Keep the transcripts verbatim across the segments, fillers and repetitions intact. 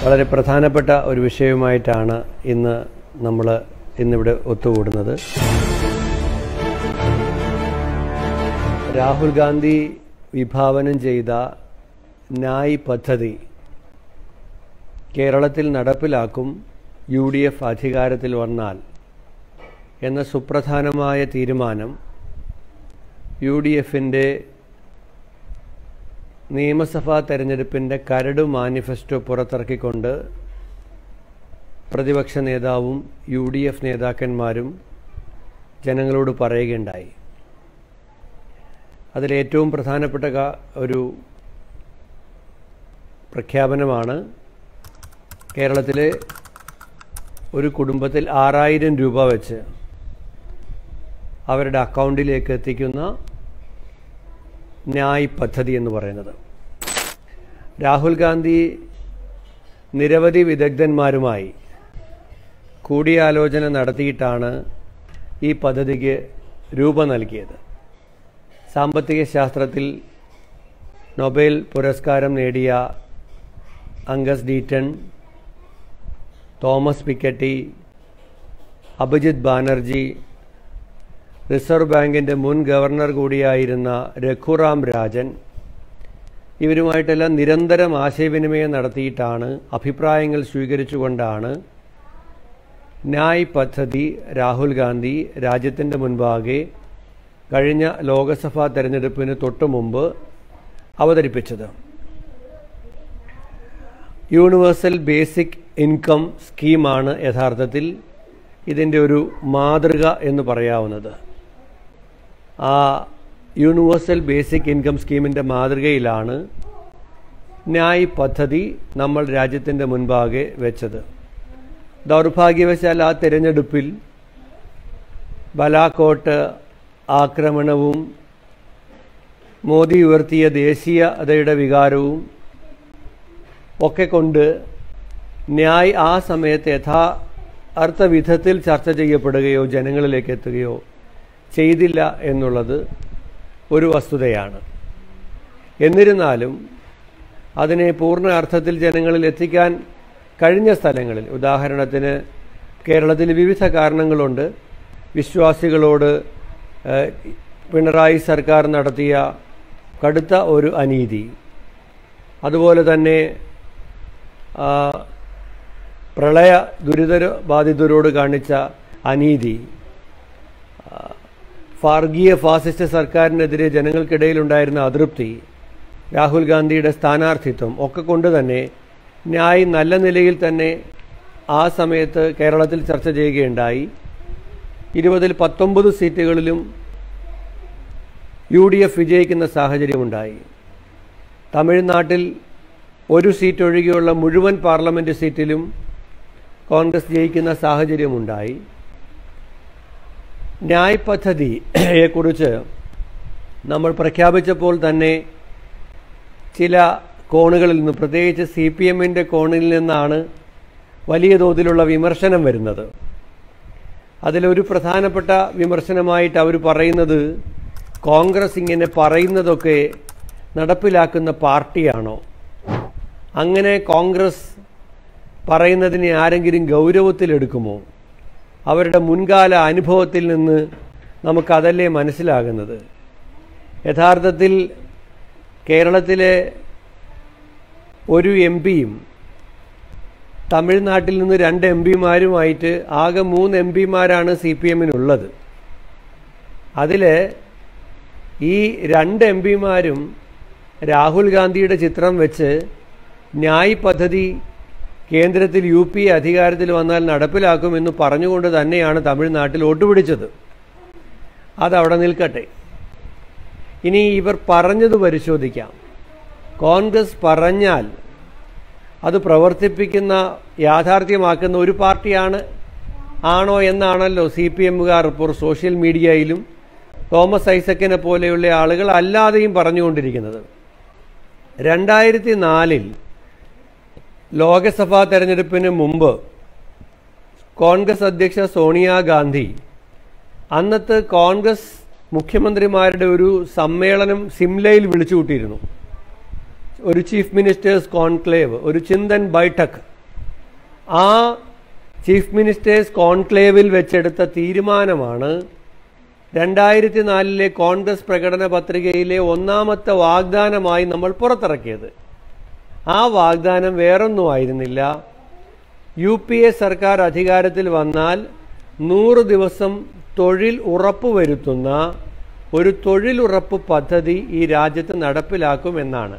വളരെ പ്രധാനപ്പെട്ട ഒരു വിഷയവുമായിട്ടാണ് ഇന്ന് നമ്മൾ ഇന്നിവിടെ ഒത്തുകൂടുന്നത്. രാഹുൽ ഗാന്ധി വിഭാവനം ചെയ്ത ന്യായ് പദ്ധതി കേരളത്തിൽ നടപ്പിലാക്കും യു ഡി എഫ് അധികാരത്തിൽ വന്നാൽ എന്ന സുപ്രധാനമായ തീരുമാനം യു ഡി എഫിൻ്റെ നിയമസഭാ തെരഞ്ഞെടുപ്പിൻ്റെ കരട് മാനിഫെസ്റ്റോ പുറത്തിറക്കിക്കൊണ്ട് പ്രതിപക്ഷ നേതാവും യു ഡി എഫ് നേതാക്കന്മാരും ജനങ്ങളോട് പറയുകയുണ്ടായി. അതിലേറ്റവും പ്രധാനപ്പെട്ട ഒരു പ്രഖ്യാപനമാണ് കേരളത്തിലെ ഒരു കുടുംബത്തിൽ ആറായിരം രൂപ വെച്ച് അവരുടെ അക്കൗണ്ടിലേക്ക് എത്തിക്കുന്ന ന്യായ് പദ്ധതി എന്ന് പറയുന്നത്. രാഹുൽ ഗാന്ധി നിരവധി വിദഗ്ധന്മാരുമായി കൂടിയാലോചന നടത്തിയിട്ടാണ് ഈ പദ്ധതിക്ക് രൂപം നൽകിയത്. സാമ്പത്തിക ശാസ്ത്രത്തിൽ നൊബേൽ പുരസ്കാരം നേടിയ Angus Deaton, Thomas Piketty, Abhijit Banerjee, reserve ബാങ്കിൻ്റെ മുൻ ഗവർണർ കൂടിയായിരുന്ന രഘുറാം രാജൻ, ഇവരുമായിട്ടെല്ലാം നിരന്തരം ആശയവിനിമയം നടത്തിയിട്ടാണ്, അഭിപ്രായങ്ങൾ സ്വീകരിച്ചുകൊണ്ടാണ് ന്യായ് പദ്ധതി രാഹുൽ ഗാന്ധി രാജ്യത്തിൻ്റെ മുൻപാകെ കഴിഞ്ഞ ലോക്സഭാ തെരഞ്ഞെടുപ്പിന് തൊട്ടു മുമ്പ് അവതരിപ്പിച്ചത്. യൂണിവേഴ്സൽ ബേസിക് ഇൻകം സ്കീമാണ് യഥാർത്ഥത്തിൽ ഇതിൻ്റെ ഒരു മാതൃക എന്ന് പറയാവുന്നത്. ആ യൂണിവേഴ്സൽ ബേസിക് ഇൻകം സ്കീമിൻ്റെ മാതൃകയിലാണ് ന്യായ് പദ്ധതി നമ്മൾ രാജ്യത്തിൻ്റെ മുൻപാകെ വെച്ചത്. ദൗർഭാഗ്യവശാൽ ആ തിരഞ്ഞെടുപ്പിൽ ബലാക്കോട്ട് ആക്രമണവും മോദി ഉയർത്തിയ ദേശീയതയുടെ വികാരവും ഒക്കെ കൊണ്ട് ന്യായ് ആ സമയത്ത് യഥാർത്ഥ വിധത്തിൽ ചർച്ച ചെയ്യപ്പെടുകയോ ജനങ്ങളിലേക്ക് എത്തുകയോ ചെയ്തില്ല എന്നുള്ളത് ഒരു വസ്തുതയാണ്. എന്നിരുന്നാലും അതിനെ പൂർണ്ണ അർത്ഥത്തിൽ ജനങ്ങളിൽ എത്തിക്കാൻ കഴിഞ്ഞ സ്ഥലങ്ങളിൽ, ഉദാഹരണത്തിന് കേരളത്തിൽ വിവിധ കാരണങ്ങളുണ്ട്. വിശ്വാസികളോട് പിണറായി സർക്കാർ നടത്തിയ കടുത്ത ഒരു അനീതി, അതുപോലെ തന്നെ പ്രളയ ദുരിത ബാധിതരോട് കാണിച്ച അനീതി, വർഗീയ ഫാസിസ്റ്റ് സർക്കാരിനെതിരെ ജനങ്ങൾക്കിടയിലുണ്ടായിരുന്ന അതൃപ്തി, രാഹുൽ ഗാന്ധിയുടെ സ്ഥാനാർത്ഥിത്വം ഒക്കെ കൊണ്ട് തന്നെ ന്യായ് നല്ല നിലയിൽ തന്നെ ആ സമയത്ത് കേരളത്തിൽ ചർച്ച ചെയ്യുകയുണ്ടായി. ഇരുപതിൽ പത്തൊമ്പത് സീറ്റുകളിലും യു ഡി എഫ് വിജയിക്കുന്ന സാഹചര്യമുണ്ടായി. തമിഴ്നാട്ടിൽ ഒരു സീറ്റ് ഒഴികെയുള്ള മുഴുവൻ പാർലമെൻറ്റ് സീറ്റിലും കോൺഗ്രസ് ജയിക്കുന്ന സാഹചര്യമുണ്ടായി. ന്യായ് പദ്ധതിയെക്കുറിച്ച് നമ്മൾ പ്രഖ്യാപിച്ചപ്പോൾ തന്നെ ചില കോണുകളിൽ നിന്ന്, പ്രത്യേകിച്ച് സി പി എമ്മിൻ്റെ കോണിൽ നിന്നാണ് വലിയ തോതിലുള്ള വിമർശനം വരുന്നത്. അതിലൊരു പ്രധാനപ്പെട്ട വിമർശനമായിട്ട് അവർ പറയുന്നത്, കോൺഗ്രസ് ഇങ്ങനെ പറയുന്നതൊക്കെ നടപ്പിലാക്കുന്ന പാർട്ടിയാണോ? അങ്ങനെ കോൺഗ്രസ് പറയുന്നതിനെ ആരെങ്കിലും ഗൗരവത്തിലെടുക്കുമോ? അവരുടെ മുൻകാല അനുഭവത്തിൽ നിന്ന് നമുക്കതല്ലേ മനസ്സിലാകുന്നത്. യഥാർത്ഥത്തിൽ കേരളത്തിലെ ഒരു എം പിയും തമിഴ്നാട്ടിൽ നിന്ന് രണ്ട് എം പിമാരുമായിട്ട് ആകെ മൂന്ന് എം പിമാരാണ് സി പി എമ്മിനുള്ളത്. അതിൽ ഈ രണ്ട് എം പിമാരും രാഹുൽ ഗാന്ധിയുടെ ചിത്രം വെച്ച് ന്യായ് പദ്ധതി കേന്ദ്രത്തിൽ യു പി അധികാരത്തിൽ വന്നാൽ നടപ്പിലാക്കുമെന്ന് പറഞ്ഞുകൊണ്ട് തന്നെയാണ് തമിഴ്നാട്ടിൽ വോട്ട് പിടിച്ചത്. അതവിടെ നിൽക്കട്ടെ. ഇനി ഇവർ പറഞ്ഞത് പരിശോധിക്കാം. കോൺഗ്രസ് പറഞ്ഞാൽ അത് പ്രവർത്തിപ്പിക്കുന്ന, യാഥാർത്ഥ്യമാക്കുന്ന ഒരു പാർട്ടിയാണ് ആണോ എന്നാണല്ലോ സി പി എമ്മുകാർ ഇപ്പോൾ സോഷ്യൽ മീഡിയയിലും തോമസ് ഐസക്കിനെ പോലെയുള്ള ആളുകൾ അല്ലാതെയും പറഞ്ഞുകൊണ്ടിരിക്കുന്നത്. രണ്ടായിരത്തി നാലിൽ ലോക്സഭാ തെരഞ്ഞെടുപ്പിന് മുമ്പ് കോൺഗ്രസ് അധ്യക്ഷ സോണിയാഗാന്ധി അന്നത്തെ കോൺഗ്രസ് മുഖ്യമന്ത്രിമാരുടെ ഒരു സമ്മേളനം സിംലയിൽ വിളിച്ചു കൂട്ടിയിരുന്നു. ഒരു ചീഫ് മിനിസ്റ്റേഴ്സ് കോൺക്ലേവ്, ഒരു ചിന്തൻ ബൈഠക് ആ ചീഫ് മിനിസ്റ്റേഴ്സ് കോൺക്ലേവിൽ വെച്ചെടുത്ത തീരുമാനമാണ് രണ്ടായിരത്തി നാലിലെ കോൺഗ്രസ് പ്രകടന പത്രികയിലെ ഒന്നാമത്തെ വാഗ്ദാനമായി നമ്മൾ പുറത്തിറക്കിയത്. ആ വാഗ്ദാനം വേറൊന്നുമായിരുന്നില്ല, യു പി എ സർക്കാർ അധികാരത്തിൽ വന്നാൽ നൂറ് ദിവസം തൊഴിൽ ഉറപ്പുവരുത്തുന്ന ഒരു തൊഴിലുറപ്പ് പദ്ധതി ഈ രാജ്യത്ത് നടപ്പിലാക്കുമെന്നാണ്.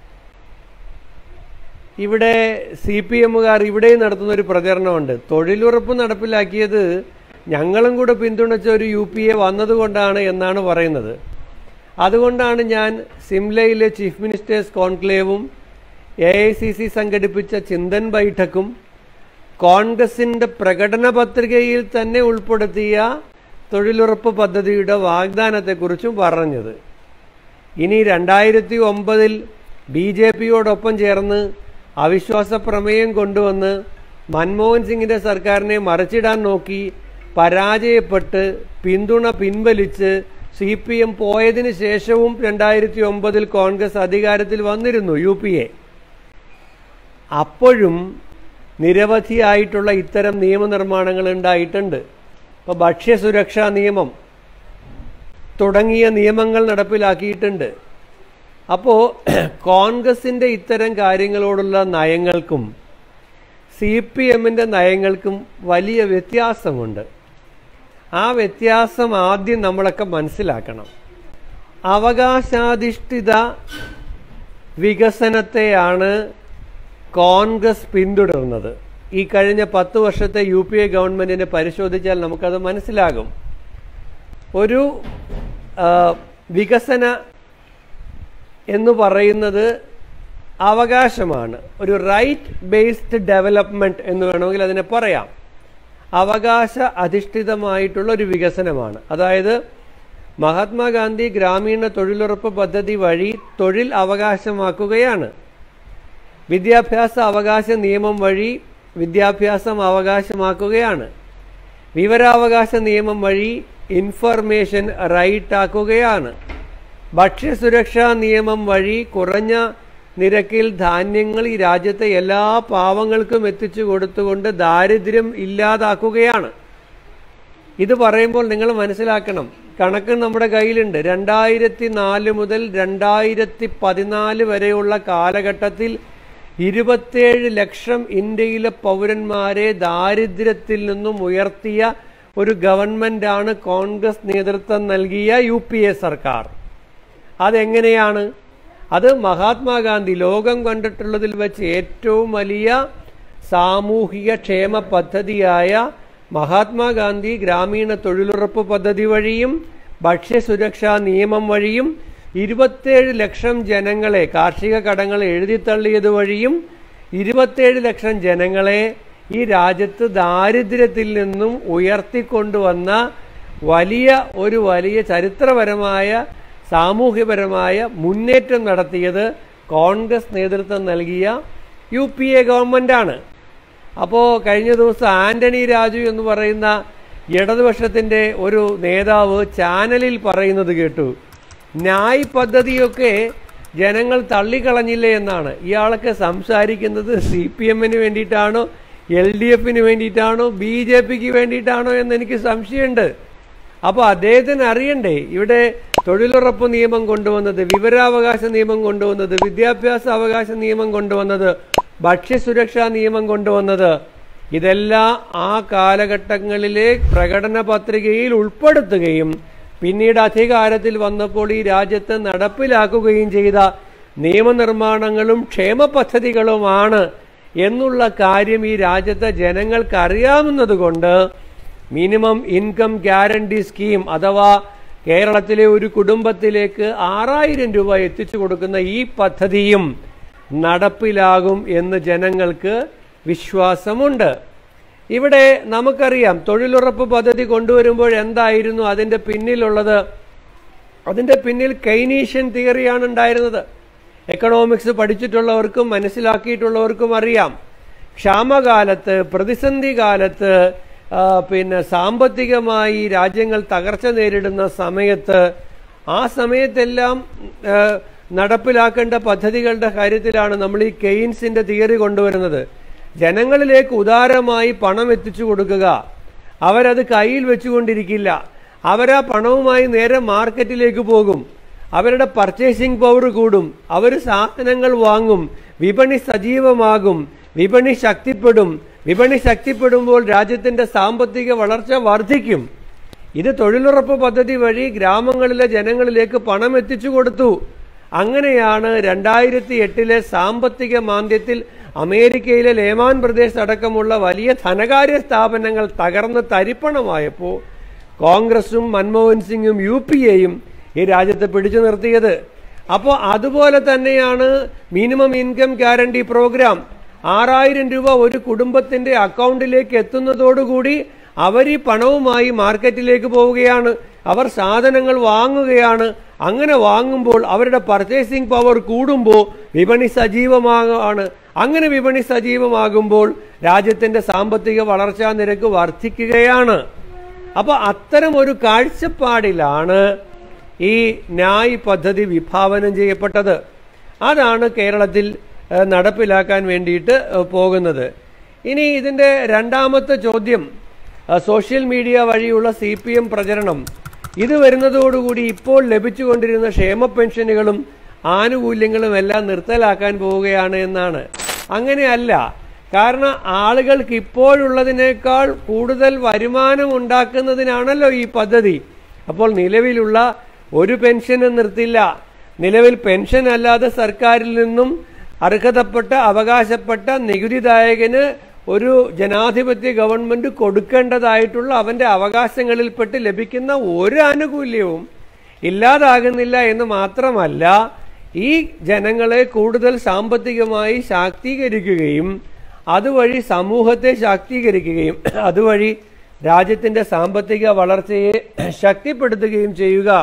ഇവിടെ സി പി എമ്മുകാർ ഇവിടെയും നടത്തുന്ന ഒരു പ്രചരണമുണ്ട്. തൊഴിലുറപ്പ് നടപ്പിലാക്കിയത് ഞങ്ങളും കൂടെ പിന്തുണച്ച ഒരു യു പി എ വന്നതുകൊണ്ടാണ് എന്നാണ് പറയുന്നത്. അതുകൊണ്ടാണ് ഞാൻ സിംലയിലെ ചീഫ് മിനിസ്റ്റേഴ്സ് കോൺക്ലേവും എ ഐ സി സി സംഘടിപ്പിച്ച ചിന്തൻ ബൈഠക്കും കോൺഗ്രസിൻ്റെ പ്രകടന പത്രികയിൽ തന്നെ ഉൾപ്പെടുത്തിയ തൊഴിലുറപ്പ് പദ്ധതിയുടെ വാഗ്ദാനത്തെക്കുറിച്ചും പറഞ്ഞത്. ഇനി രണ്ടായിരത്തി ഒമ്പതിൽ ബി ജെ പിയോടൊപ്പം ചേർന്ന് അവിശ്വാസ പ്രമേയം കൊണ്ടുവന്ന് മൻമോഹൻ സിംഗിൻ്റെ സർക്കാരിനെ മറിച്ചിടാൻ നോക്കി പരാജയപ്പെട്ട് പിന്തുണ പിൻവലിച്ച് സി പി എം പോയതിന് ശേഷവും രണ്ടായിരത്തി ഒമ്പതിൽ കോൺഗ്രസ് അധികാരത്തിൽ വന്നിരുന്നു യു പി എ. അപ്പോഴും നിരവധിയായിട്ടുള്ള ഇത്തരം നിയമനിർമ്മാണങ്ങൾ ഉണ്ടായിട്ടുണ്ട്. ഇപ്പോൾ ഭക്ഷ്യസുരക്ഷാ നിയമം തുടങ്ങിയ നിയമങ്ങൾ നടപ്പിലാക്കിയിട്ടുണ്ട്. അപ്പോൾ കോൺഗ്രസിൻ്റെ ഇത്തരം കാര്യങ്ങളോടുള്ള നയങ്ങൾക്കും സി പി എമ്മിൻ്റെ നയങ്ങൾക്കും വലിയ വ്യത്യാസമുണ്ട്. ആ വ്യത്യാസം ആദ്യം നമ്മളൊക്കെ മനസ്സിലാക്കണം. അവകാശാധിഷ്ഠിത വികസനത്തെയാണ് കോൺഗ്രസ് പിന്തുടർന്നത്. ഈ കഴിഞ്ഞ പത്ത് വർഷത്തെ യു പി എ ഗവൺമെൻറ്റിനെ പരിശോധിച്ചാൽ നമുക്കത് മനസ്സിലാകും. ഒരു വികസന എന്ന് പറയുന്നത് അവകാശമാണ്, ഒരു റൈറ്റ് ബേസ്ഡ് ഡെവലപ്മെൻറ്റ് എന്ന് വേണമെങ്കിൽ അതിനെ പറയാം. അവകാശ അധിഷ്ഠിതമായിട്ടുള്ള ഒരു വികസനമാണ്. അതായത് മഹാത്മാഗാന്ധി ഗ്രാമീണ തൊഴിലുറപ്പ് പദ്ധതി വഴി തൊഴിൽ അവകാശമാക്കുകയാണ്. വിദ്യാഭ്യാസ അവകാശ നിയമം വഴി വിദ്യാഭ്യാസം അവകാശമാക്കുകയാണ്. വിവരാവകാശ നിയമം വഴി ഇൻഫർമേഷൻ റൈറ്റ് ആക്കുകയാണ്. ഭക്ഷ്യസുരക്ഷാ നിയമം വഴി കുറഞ്ഞ നിരക്കിൽ ധാന്യങ്ങൾ ഈ രാജ്യത്തെ എല്ലാ പാവങ്ങൾക്കും എത്തിച്ചു കൊടുത്തുകൊണ്ട് ദാരിദ്ര്യം ഇല്ലാതാക്കുകയാണ്. ഇത് പറയുമ്പോൾ നിങ്ങൾ മനസ്സിലാക്കണം, കണക്ക് നമ്മുടെ കയ്യിലുണ്ട്. രണ്ടായിരത്തി നാല് മുതൽ രണ്ടായിരത്തി പതിനാല് വരെയുള്ള കാലഘട്ടത്തിൽ ഇരുപത്തേഴ് ലക്ഷം ഇന്ത്യയിലെ പൗരന്മാരെ ദാരിദ്ര്യത്തിൽ നിന്നും ഉയർത്തിയ ഒരു ഗവൺമെൻറ്റാണ് കോൺഗ്രസ് നേതൃത്വം നൽകിയ യു പി എ സർക്കാർ. അതെങ്ങനെയാണ്? അത് മഹാത്മാഗാന്ധി ലോകം കണ്ടിട്ടുള്ളതിൽ വെച്ച് ഏറ്റവും വലിയ സാമൂഹിക ക്ഷേമ പദ്ധതിയായ മഹാത്മാഗാന്ധി ഗ്രാമീണ തൊഴിലുറപ്പ് പദ്ധതി വഴിയും ഭക്ഷ്യസുരക്ഷാ നിയമം വഴിയും ഇരുപത്തേഴ് ലക്ഷം ജനങ്ങളെ കാർഷിക കടങ്ങൾ എഴുതിത്തള്ളിയത് വഴിയും ഇരുപത്തേഴ് ലക്ഷം ജനങ്ങളെ ഈ രാജ്യത്ത് ദാരിദ്ര്യത്തിൽ നിന്നും ഉയർത്തിക്കൊണ്ടുവന്ന വലിയ ഒരു വലിയ ചരിത്രപരമായ സാമൂഹ്യപരമായ മുന്നേറ്റം നടത്തിയത് കോൺഗ്രസ് നേതൃത്വം നൽകിയ യു പി എ ഗവൺമെൻറ്റാണ്. അപ്പോൾ കഴിഞ്ഞ ദിവസം ആന്റണി രാജു എന്ന് പറയുന്ന ഇടതുപക്ഷത്തിൻ്റെ ഒരു നേതാവ് ചാനലിൽ പറയുന്നത് കേട്ടു, ന്യായ് പദ്ധതിയൊക്കെ ജനങ്ങൾ തള്ളിക്കളഞ്ഞില്ലേ എന്നാണ്. ഇയാളൊക്കെ സംസാരിക്കുന്നത് സി പി എമ്മിന് വേണ്ടിയിട്ടാണോ എൽ ഡി എഫിന് വേണ്ടിയിട്ടാണോ ബി ജെ പിക്ക് വേണ്ടിയിട്ടാണോ എന്ന് എനിക്ക് സംശയമുണ്ട്. അപ്പോൾ അദ്ദേഹത്തിന് അറിയണ്ടേ, ഇവിടെ തൊഴിലുറപ്പ് നിയമം കൊണ്ടുവന്നത്, വിവരാവകാശ നിയമം കൊണ്ടുവന്നത്, വിദ്യാഭ്യാസ അവകാശ നിയമം കൊണ്ടുവന്നത്, ഭക്ഷ്യസുരക്ഷാ നിയമം കൊണ്ടുവന്നത്, ഇതെല്ലാം ആ കാലഘട്ടങ്ങളിലെ പ്രകടന പത്രികയിൽ ഉൾപ്പെടുത്തുകയും പിന്നീട് അധികാരത്തിൽ വന്നപ്പോൾ ഈ രാജ്യത്ത് നടപ്പിലാക്കുകയും ചെയ്ത നിയമനിർമ്മാണങ്ങളും ക്ഷേമ പദ്ധതികളുമാണ് എന്നുള്ള കാര്യം ഈ രാജ്യത്തെ ജനങ്ങൾക്ക് അറിയാവുന്നതുകൊണ്ട് മിനിമം ഇൻകം ഗ്യാരണ്ടി സ്കീം അഥവാ കേരളത്തിലെ ഒരു കുടുംബത്തിലേക്ക് ആറായിരം രൂപ എത്തിച്ചു കൊടുക്കുന്ന ഈ പദ്ധതിയും നടപ്പിലാകും എന്ന് ജനങ്ങൾക്ക് വിശ്വാസമുണ്ട്. ഇവിടെ നമുക്കറിയാം തൊഴിലുറപ്പ് പദ്ധതി കൊണ്ടുവരുമ്പോൾ എന്തായിരുന്നു അതിൻ്റെ പിന്നിലുള്ളത്? അതിൻ്റെ പിന്നിൽ കെയ്നീഷ്യൻ തിയറിയാണ് ഉണ്ടായിരുന്നത്. എക്കണോമിക്സ് പഠിച്ചിട്ടുള്ളവർക്കും മനസ്സിലാക്കിയിട്ടുള്ളവർക്കും അറിയാം, ക്ഷാമകാലത്ത് പ്രതിസന്ധി കാലത്ത് പിന്നെ സാമ്പത്തികമായി രാജ്യങ്ങൾ തകർച്ച നേരിടുന്ന സമയത്ത് ആ സമയത്തെല്ലാം നടപ്പിലാക്കേണ്ട പദ്ധതികളുടെ കാര്യത്തിലാണ് നമ്മൾ ഈ കെയ്ൻസിൻ്റെ തിയറി കൊണ്ടുവരുന്നത്. ജനങ്ങളിലേക്ക് ഉദാരമായി പണം എത്തിച്ചു കൊടുക്കുക. അവരത് കയ്യിൽ വെച്ചുകൊണ്ടിരിക്കില്ല. അവരാ പണവുമായി നേരെ മാർക്കറ്റിലേക്ക് പോകും. അവരുടെ പർച്ചേസിംഗ് പവർ കൂടും. അവർ സാധനങ്ങൾ വാങ്ങും. വിപണി സജീവമാകും. വിപണി ശക്തിപ്പെടും. വിപണി ശക്തിപ്പെടുമ്പോൾ രാജ്യത്തിന്റെ സാമ്പത്തിക വളർച്ച വർദ്ധിക്കും. ഇത് തൊഴിലുറപ്പ് പദ്ധതി വഴി ഗ്രാമങ്ങളിലെ ജനങ്ങളിലേക്ക് പണം എത്തിച്ചു കൊടുത്തു. അങ്ങനെയാണ് രണ്ടായിരത്തി എട്ടിലെ സാമ്പത്തിക മാന്ദ്യത്തിൽ അമേരിക്കയിലെ ലേമാൻ പ്രദേശ് അടക്കമുള്ള വലിയ ധനകാര്യ സ്ഥാപനങ്ങൾ തകർന്ന് തരിപ്പണമായപ്പോൾ കോൺഗ്രസും മൻമോഹൻ സിംഗും യു പി എയും ഈ രാജ്യത്തെ പിടിച്ചു നിർത്തിയത്. അപ്പോൾ അതുപോലെ തന്നെയാണ് മിനിമം ഇൻകം ഗ്യാരണ്ടി പ്രോഗ്രാം. ആറായിരം രൂപ ഒരു കുടുംബത്തിന്റെ അക്കൗണ്ടിലേക്ക് എത്തുന്നതോടുകൂടി അവർ ഈ പണവുമായി മാർക്കറ്റിലേക്ക് പോവുകയാണ്. അവർ സാധനങ്ങൾ വാങ്ങുകയാണ്. അങ്ങനെ വാങ്ങുമ്പോൾ അവരുടെ പർച്ചേസിംഗ് പവർ കൂടുമ്പോൾ വിപണി സജീവമാണ്. അങ്ങനെ വിപണി സജീവമാകുമ്പോൾ രാജ്യത്തിന്റെ സാമ്പത്തിക വളർച്ചാ നിരക്ക് വർദ്ധിക്കുകയാണ്. അപ്പോൾ അത്തരം ഒരു കാഴ്ചപ്പാടിലാണ് ഈ ന്യായ് പദ്ധതി വിഭാവനം ചെയ്യപ്പെട്ടത്. അതാണ് കേരളത്തിൽ നടപ്പിലാക്കാൻ വേണ്ടിയിട്ട് പോകുന്നത്. ഇനി ഇതിൻ്റെ രണ്ടാമത്തെ ചോദ്യം, സോഷ്യൽ മീഡിയ വഴിയുള്ള സി പി എം പ്രചരണം. ഇത് വരുന്നതോടുകൂടി ഇപ്പോൾ ലഭിച്ചുകൊണ്ടിരുന്ന ക്ഷേമ പെൻഷനുകളും ആനുകൂല്യങ്ങളും എല്ലാം നിർത്തലാക്കാൻ പോവുകയാണ് എന്നാണ്. അങ്ങനെയല്ല. കാരണം ആളുകൾക്ക് ഇപ്പോഴുള്ളതിനേക്കാൾ കൂടുതൽ വരുമാനം ഉണ്ടാക്കുന്നതിനാണല്ലോ ഈ പദ്ധതി. അപ്പോൾ നിലവിലുള്ള ഒരു പെൻഷനും നിർത്തില്ല. നിലവിൽ പെൻഷൻ അല്ലാതെ സർക്കാരിൽ നിന്നും അർഹതപ്പെട്ട അവകാശപ്പെട്ട നികുതിദായകന് ഒരു ജനാധിപത്യ ഗവൺമെന്റ് കൊടുക്കേണ്ടതായിട്ടുള്ള അവന്റെ അവകാശങ്ങളിൽപ്പെട്ട് ലഭിക്കുന്ന ഒരു ആനുകൂല്യവും ഇല്ലാതാകുന്നില്ല എന്ന് മാത്രമല്ല, ഈ ജനങ്ങളെ കൂടുതൽ സാമ്പത്തികമായി ശാക്തീകരിക്കുകയും അതുവഴി സമൂഹത്തെ ശാക്തീകരിക്കുകയും അതുവഴി രാജ്യത്തിന്റെ സാമ്പത്തിക വളർച്ചയെ ശക്തിപ്പെടുത്തുകയും ചെയ്യുക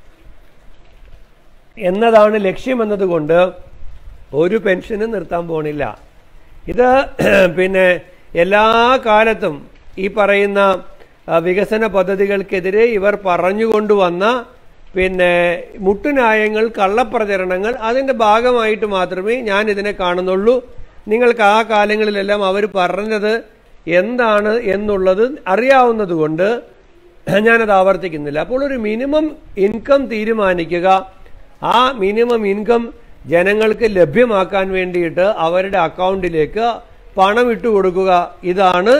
എന്നതാണ് ലക്ഷ്യമെന്നതുകൊണ്ട് ഒരു പെൻഷനും നിർത്താൻ പോണില്ല. ഇത് പിന്നെ എല്ലാ കാലത്തും ഈ പറയുന്ന വികസന പദ്ധതികൾക്കെതിരെ ഇവർ പറഞ്ഞുകൊണ്ടുവന്ന പിന്നെ മുട്ടുന്യായങ്ങൾ, കള്ളപ്രചരണങ്ങൾ, അതിൻ്റെ ഭാഗമായിട്ട് മാത്രമേ ഞാൻ ഇതിനെ കാണുന്നുള്ളൂ. നിങ്ങൾക്ക് ആ കാലങ്ങളിലെല്ലാം അവർ പറഞ്ഞത് എന്താണ് എന്നുള്ളത് അറിയാവുന്നത് കൊണ്ട് ഞാനത് ആവർത്തിക്കുന്നില്ല. അപ്പോൾ ഒരു മിനിമം ഇൻകം തീരുമാനിക്കുക, ആ മിനിമം ഇൻകം ജനങ്ങൾക്ക് ലഭ്യമാക്കാൻ വേണ്ടിയിട്ട് അവരുടെ അക്കൗണ്ടിലേക്ക് പണം ഇട്ടു കൊടുക്കുക. ഇതാണ്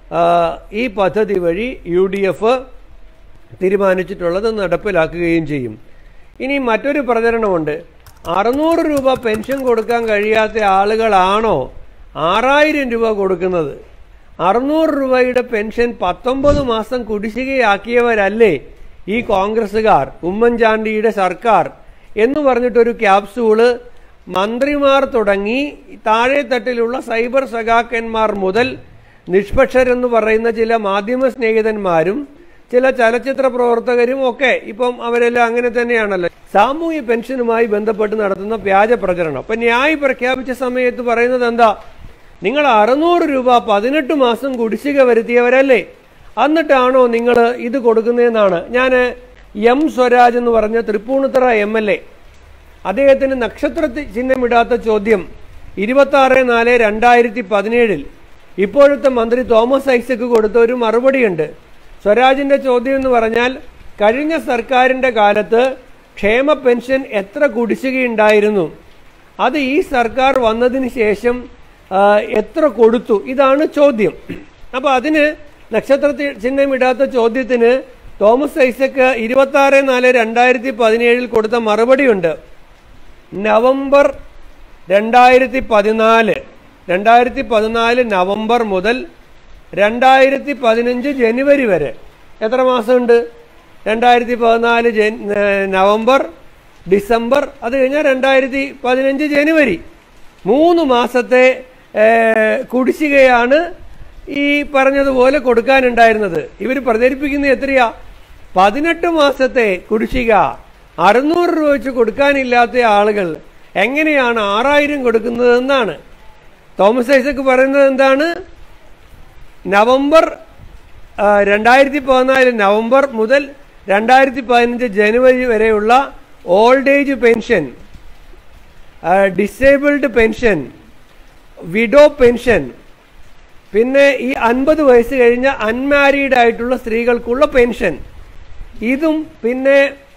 ഈ പദ്ധതി വഴി യു ഡി എഫ് തീരുമാനിച്ചിട്ടുള്ളത്, നടപ്പിലാക്കുകയും ചെയ്യും. ഇനി മറ്റൊരു പ്രചരണമുണ്ട്. അറുന്നൂറ് രൂപ പെൻഷൻ കൊടുക്കാൻ കഴിയാത്ത ആളുകളാണോ ആറായിരം രൂപ കൊടുക്കുന്നത്? അറുന്നൂറ് രൂപയുടെ പെൻഷൻ പത്തൊമ്പത് മാസം കുടിശ്ശികയാക്കിയവരല്ലേ ഈ കോൺഗ്രസ്സുകാർ, ഉമ്മൻചാണ്ടിയുടെ സർക്കാർ എന്ന് പറഞ്ഞിട്ടൊരു ക്യാപ്സൂള് മന്ത്രിമാർ തുടങ്ങി താഴെത്തട്ടിലുള്ള സൈബർ സഖാക്കന്മാർ മുതൽ നിഷ്പക്ഷരെന്ന് പറയുന്ന ചില മാധ്യമ സ്നേഹിതന്മാരും ചില ചലച്ചിത്ര പ്രവർത്തകരും ഒക്കെ ഇപ്പം അവരെല്ലാം അങ്ങനെ തന്നെയാണല്ലോ. സാമൂഹ്യ പെൻഷനുമായി ബന്ധപ്പെട്ട് നടത്തുന്ന വ്യാജ പ്രചരണം. അപ്പൊ ന്യായ് പ്രഖ്യാപിച്ച സമയത്ത് പറയുന്നത് എന്താ? നിങ്ങൾ അറുന്നൂറ് രൂപ പതിനെട്ട് മാസം കുടിശ്ശിക വരുത്തിയവരല്ലേ, എന്നിട്ടാണോ നിങ്ങൾ ഇത് കൊടുക്കുന്നതെന്നാണ്. ഞാൻ എം സ്വരാജ് എന്ന് പറഞ്ഞ തൃപ്പൂണിത്തറ എം എൽ എ, അദ്ദേഹത്തിന് നക്ഷത്ര ചിഹ്നമിടാത്ത ചോദ്യം ഇരുപത്തി ആറ് നാല് രണ്ടായിരത്തി പതിനേഴിൽ ഇപ്പോഴത്തെ മന്ത്രി തോമസ് ഐസക്ക് കൊടുത്ത ഒരു മറുപടിയുണ്ട്. സ്വരാജിന്റെ ചോദ്യം എന്ന് പറഞ്ഞാൽ, കഴിഞ്ഞ സർക്കാരിന്റെ കാലത്ത് ക്ഷേമ പെൻഷൻ എത്ര കുടിശ്ശികയുണ്ടായിരുന്നു, അത് ഈ സർക്കാർ വന്നതിന് ശേഷം എത്ര കൊടുത്തു, ഇതാണ് ചോദ്യം. അപ്പൊ അതിന് നക്ഷത്ര ചിഹ്നമിടാത്ത ചോദ്യത്തിന് തോമസ് ഐസക്ക് ഇരുപത്തി ആറ് നാല് രണ്ടായിരത്തി പതിനേഴിൽ കൊടുത്ത മറുപടിയുണ്ട്. നവംബർ രണ്ടായിരത്തി പതിനാല് രണ്ടായിരത്തി പതിനാല് നവംബർ മുതൽ രണ്ടായിരത്തി പതിനഞ്ച് ജനുവരി വരെ എത്ര മാസമുണ്ട്? രണ്ടായിരത്തി പതിനാല് നവംബർ, ഡിസംബർ, അത് കഴിഞ്ഞാൽ രണ്ടായിരത്തി പതിനഞ്ച് ജനുവരി, മൂന്ന് മാസത്തെ കുടിശ്ശികയാണ് ഈ പറഞ്ഞതുപോലെ കൊടുക്കാനുണ്ടായിരുന്നത്. ഇവർ പ്രചരിപ്പിക്കുന്നത് എത്രയാ? പതിനെട്ട് മാസത്തെ കുടിശ്ശിക. അറുന്നൂറ് രൂപ വെച്ച് കൊടുക്കാനില്ലാത്ത ആളുകൾ എങ്ങനെയാണ് ആറായിരം കൊടുക്കുന്നതെന്നാണ്. തോമസ് ഐസക്ക് പറയുന്നത് എന്താണ്? നവംബർ രണ്ടായിരത്തി പതിനാല് നവംബർ മുതൽ രണ്ടായിരത്തി പതിനഞ്ച് ജനുവരി വരെയുള്ള old age pension, disabled pension, widow pension, പിന്നെ ഈ അൻപത് വയസ്സ് കഴിഞ്ഞ അൺമാരീഡ് ആയിട്ടുള്ള സ്ത്രീകൾക്കുള്ള പെൻഷൻ, ഇതും പിന്നെ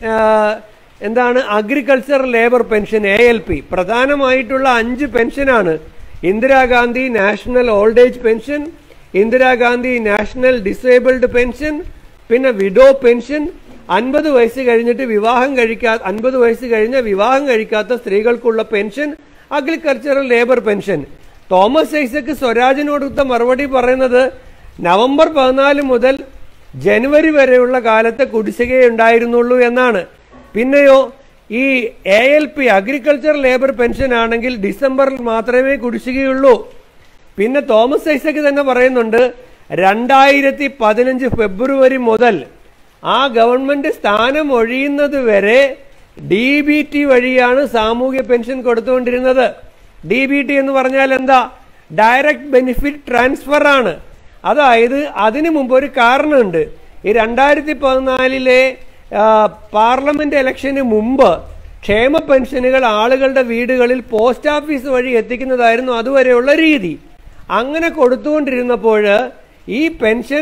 എന്താണ് agricultural labour pension A L P, പ്രധാനമായിട്ടുള്ള അഞ്ച് പെൻഷനാണ്. Indira Gandhi national old age pension, Indira Gandhi national disabled pension, പിന്നെ വിഡോ പെൻഷൻ, അൻപത് വയസ്സ് കഴിഞ്ഞിട്ട് വിവാഹം കഴിക്കാ അൻപത് വയസ്സ് കഴിഞ്ഞ വിവാഹം കഴിക്കാത്ത സ്ത്രീകൾക്കുള്ള pension, agricultural labour pension. Thomas Isaac സ്വരാജിനോടുത്ത മറുപടി പറയുന്നത് നവംബർ പതിനാല് മുതൽ ജനുവരി വരെയുള്ള കാലത്തെ കുടിശ്ശികയേ ഉണ്ടായിരുന്നുള്ളൂ എന്നാണ്. പിന്നെയോ ഈ A L P agricultural labour pension ആണെങ്കിൽ ഡിസംബറിൽ മാത്രമേ കുടിശ്ശികയുള്ളൂ. പിന്നെ തോമസ് ഐസക് തന്നെ പറയുന്നുണ്ട് രണ്ടായിരത്തി പതിനഞ്ച് ഫെബ്രുവരി മുതൽ ആ ഗവൺമെന്റ് സ്ഥാനം ഒഴിയുന്നത് വരെ ഡി ബി ടി വഴിയാണ് സാമൂഹ്യ പെൻഷൻ കൊടുത്തുകൊണ്ടിരുന്നത്. ഡി ബി ടി എന്ന് പറഞ്ഞാൽ എന്താ? ഡയറക്റ്റ് ബെനിഫിറ്റ് ട്രാൻസ്ഫർ ആണ്. അതായത് അതിനു മുമ്പ് ഒരു കാരണമുണ്ട്. ഈ രണ്ടായിരത്തി പതിനാലിലെ പാർലമെന്റ് ഇലക്ഷന് മുമ്പ് ക്ഷേമ പെൻഷനുകൾ ആളുകളുടെ വീടുകളിൽ പോസ്റ്റ് ഓഫീസ് വഴി എത്തിക്കുന്നതായിരുന്നു അതുവരെയുള്ള രീതി. അങ്ങനെ കൊടുത്തുകൊണ്ടിരുന്നപ്പോൾ ഈ പെൻഷൻ